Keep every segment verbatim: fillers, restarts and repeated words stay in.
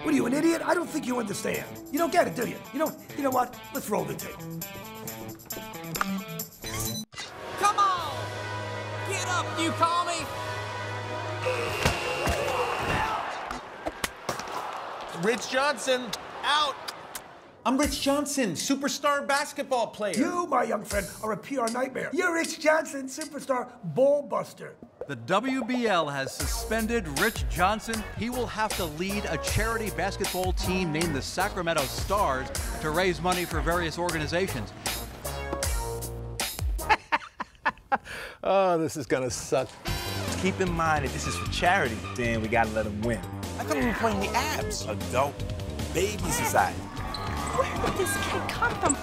What are you, an idiot? I don't think you understand. You don't get it, do you? You know, you know what? Let's roll the tape. Come on! Get up, you call me! Rich Johnson, out! I'm Rich Johnson, superstar basketball player. You, my young friend, are a P R nightmare. You're Rich Johnson, superstar Ballbuster. The W B L has suspended Rich Johnson. He will have to lead a charity basketball team named the Sacramento Stars to raise money for various organizations. Oh, this is gonna suck. Keep in mind that this is for charity, then we gotta let them win. I thought we were playing the abs. Adult baby society. Where did this kid come from?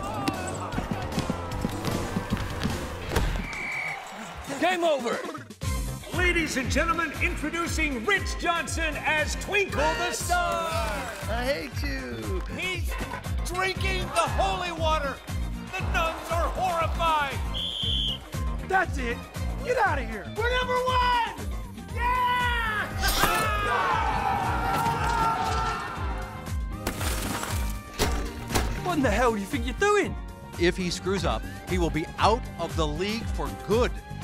Game over! Ladies and gentlemen, introducing Rich Johnson as Twinkle the Star. I hate you. He's drinking the holy water! The nuns are horrified! That's it. Get out of here. We're number one! Yeah! What in the hell do you think you're doing? If he screws up, he will be out of the league for good.